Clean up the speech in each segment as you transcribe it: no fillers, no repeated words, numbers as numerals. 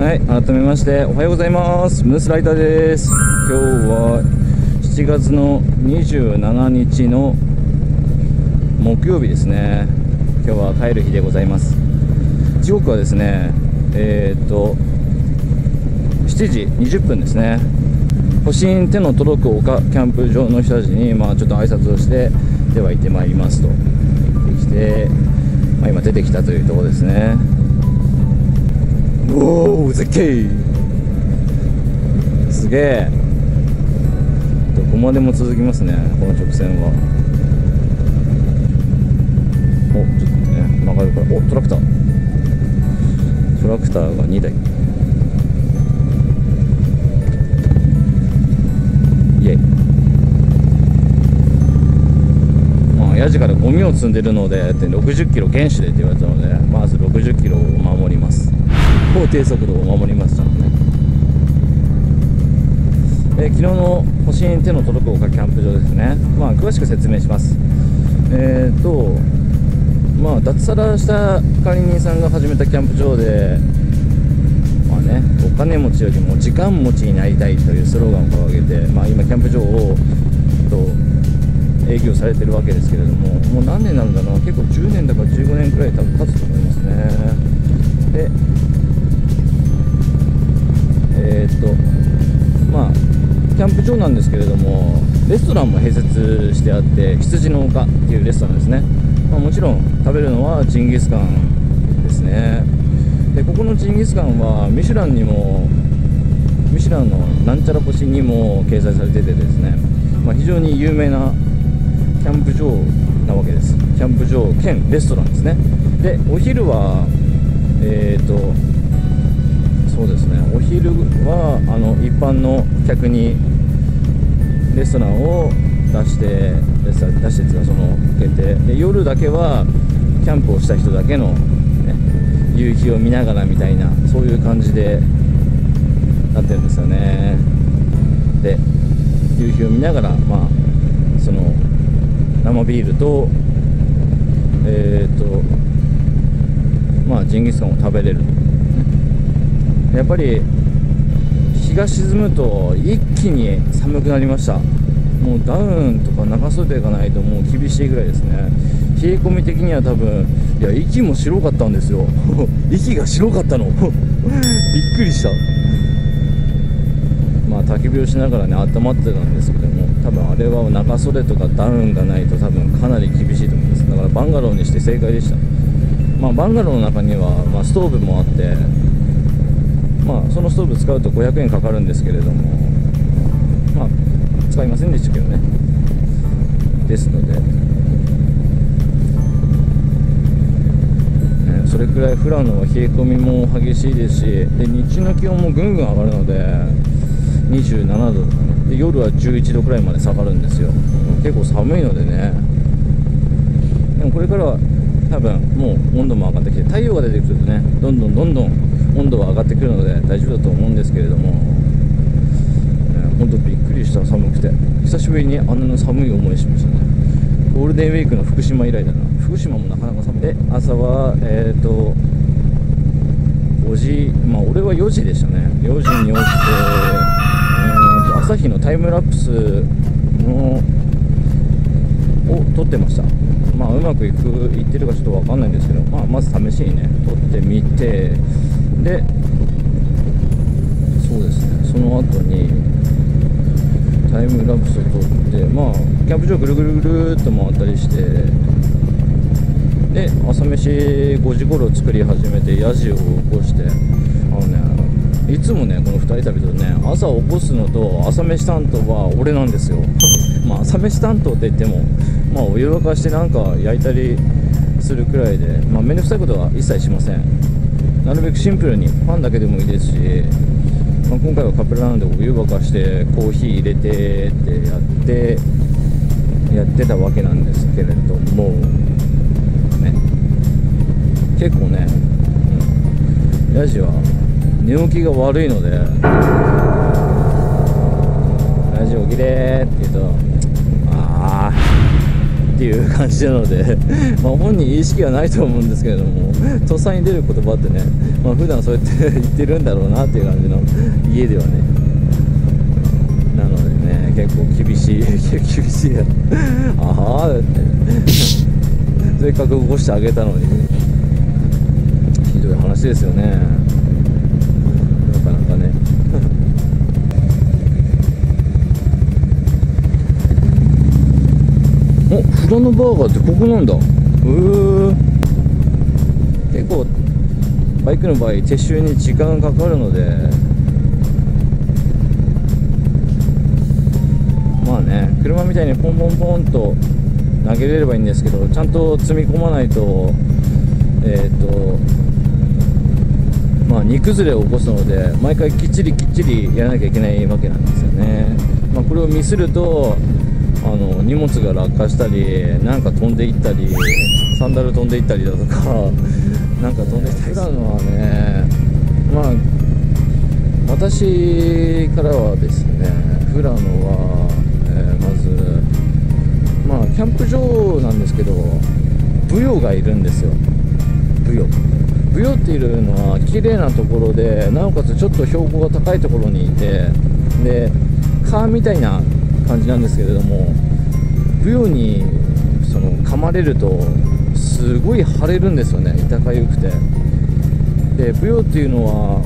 はい、改めましておはようございます。ムースライターです。今日は7月の27日の木曜日ですね。今日は帰る日でございます。時刻はですね7時20分ですね。星に手の届く丘キャンプ場の人たちにちょっと挨拶をして、では行ってまいりますと言ってきて、今出てきたというところですね。おお、絶景すげえ。どこまでも続きますね、この直線は。ちょっとね曲がるから、トラクターが2台、イエイ。ヤジからゴミを積んでるので60キロ厳守でって言われたので、まず60キロを守ります。法定速度を守りますからね。昨日の星に手の届く丘キャンプ場ですね。詳しく説明します。脱サラした管理人さんが始めたキャンプ場で、お金持ちよりも時間持ちになりたいというスローガンを掲げて、今キャンプ場を営業されてるわけですけれども、もう何年なんだろう、結構10年だか15年くらい多分経つと思いますね。でキャンプ場なんですけれども、レストランも併設してあって、羊の丘っていうレストランですね。もちろん食べるのはジンギスカンですね。でここのジンギスカンはミシュランのなんちゃら星にも掲載されててですね、非常に有名なキャンプ場なわけです。キャンプ場兼レストランですね。でお昼はそうですね、お昼は一般の客にレストランを出してっていうか、受けて、で夜だけはキャンプをした人だけの、夕日を見ながらみたいな、そういう感じでなってるんですよね。で夕日を見ながら、その生ビールとジンギスカンを食べれる。やっぱり日が沈むと一気に寒くなりました。もうダウンとか長袖がないともう厳しいぐらいですね。冷え込み的には多分、息も白かったんですよ息が白かったのびっくりした。焚き火をしながらね温まってたんですけども、多分あれは長袖とかダウンがないと多分かなり厳しいと思います。だからバンガローにして正解でした。バンガローの中には、ストーブもあって、そのストーブ使うと500円かかるんですけれども、使いませんでしたけどね。ですので、それくらい富良野は冷え込みも激しいですし、で日中の気温もぐんぐん上がるので27度とかね、で夜は11度くらいまで下がるんですよ。結構寒いのでね。でもこれからは多分もう温度も上がってきて、太陽が出てくるとね、どんどん温度は上がってくるので大丈夫だと思うんですけれども、本当びっくりした。寒くて久しぶりにあんな寒い思いしましたね。ゴールデンウィークの福島以来だな。福島もなかなか寒い。で朝は5時、俺は4時でしたね。4時に起きて、朝日のタイムラプスを撮ってました。うまくいってるかちょっと分かんないんですけど、まず試しにね撮ってみて、でそうですね、その後にタイムラプスを撮って、キャンプ場ぐるぐるぐるっと回ったりして、で朝飯5時頃作り始めてヤジを起こして、いつもねこの2人旅とね、朝起こすのと朝飯担当は俺なんですよ朝飯担当って言っても、お湯沸かしてなんか焼いたりするくらいで、めんどくさいことは一切しません。なるべくシンプルにパンだけでもいいですし、今回はカペラなのでお湯沸かしてコーヒー入れてってやってたわけなんですけれどもね、結構ね、ヤジは寝起きが悪いので、ヤジ起きれーって言うと、 っていう感じなのでまあ本人意識はないと思うんですけれども、とっさに出る言葉ってね、まあ普段そうやって言ってるんだろうなっていう感じの家ではね、なのでね、結構厳しい厳しいやああってせっかく起こしてあげたのにひどい話ですよね、なかなかねお、フラノバーガーってここなんだ。結構バイクの場合撤収に時間かかるので、まあね、車みたいにポンポンポンと投げれればいいんですけど、ちゃんと積み込まないとまあ荷崩れを起こすので、毎回きっちりやらなきゃいけないわけなんですよね。まあこれをミスると荷物が落下したり、なんか飛んでいったり、サンダル飛んでいったりだとかなんか飛んでいったりするのはね、まあ私からはですね、富良野は、まずまあキャンプ場なんですけど、ブヨがいるんですよ。ブヨっていうのは綺麗なところで、なおかつちょっと標高が高いところにいて、で川みたいな感じなんですけれども、ブヨに噛まれるとすごい腫れるんですよね、痛かゆくて。でブヨっていうのは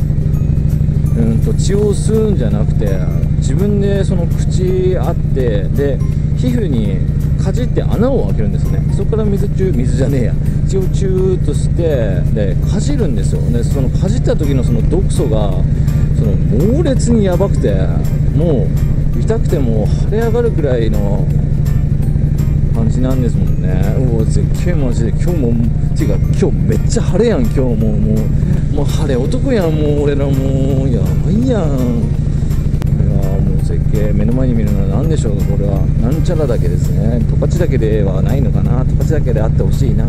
血を吸うんじゃなくて、自分でその口あって、で皮膚にかじって穴を開けるんですね。そこから水じゃねえや血をチューッと吸って、でかじるんですよ。でそのかじった時のその毒素が猛烈にやばくて、もう痛くても腫れ上がるくらいの感じなんですもんね。おお、絶景マジで今日もっていうか、今日めっちゃ晴れやん。今日もう晴れ男やん。もう俺らもうやばいやん。いやもう絶景目の前に見るのは何でしょうか。これはなんちゃら岳ですね。十勝岳ではないのかな。十勝岳であってほしいな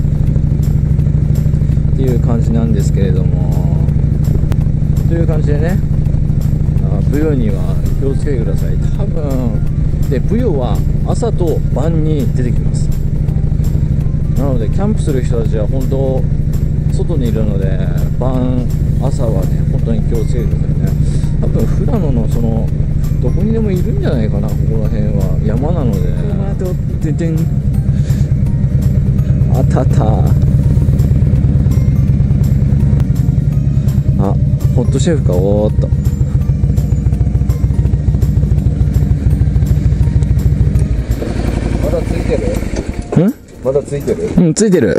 っていう感じなんですけれども、という感じでね、ブヨには気をつけてください。多分でブヨは朝と晩に出てきます。なのでキャンプする人たちは本当外にいるので、朝はね本当に気をつけてくださいね。多分富良野のどこにでもいるんじゃないかな。ここら辺は山なので。あたたホットシェフか。おーっとまだついてる？うん、ついてる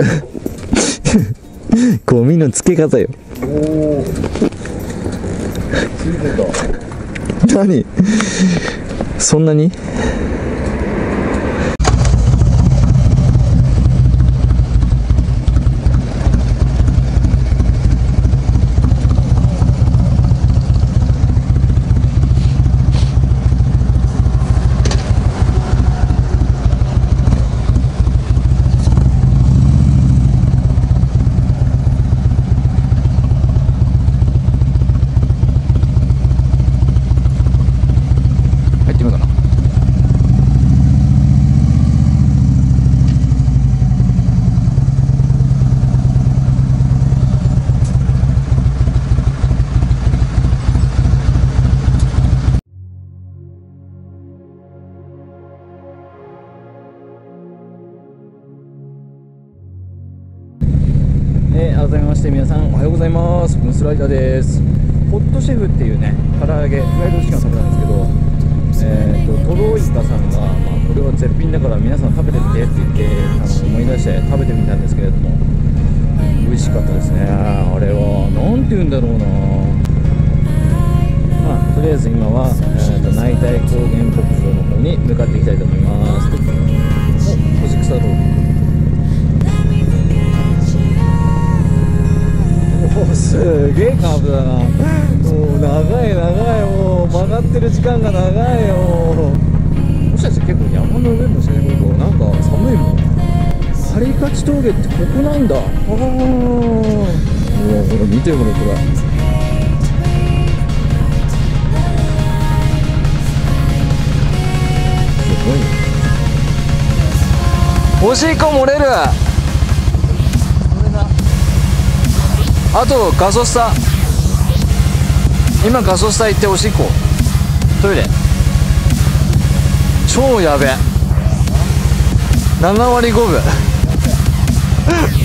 ゴミの付け方よ。おお、ついてた。何そんなに？改めまして皆さんおはようございます。ムスライダーです。ホットシェフっていうね唐揚げフライドチキンを食べたんですけど、トロイカさんが、これは絶品だから皆さん食べてみてって言って思い出して食べてみたんですけれども、美味しかったですね。あれはなんて言うんだろうな。とりあえず今は、内帯高原牧場の方に向かっていきたいと思います。お、干し草ロード。すげえカーブだな。もう長い、もう曲がってる時間が長いよ。もしかして結構山の上もしれないけど、なんか寒いもん。狩勝峠ってここなんだ。ほら見てこれ。すごいね。 おしっこ漏れる。あとガソスタ、今ガソスタ行っておしっこトイレ超やべえ、7割5分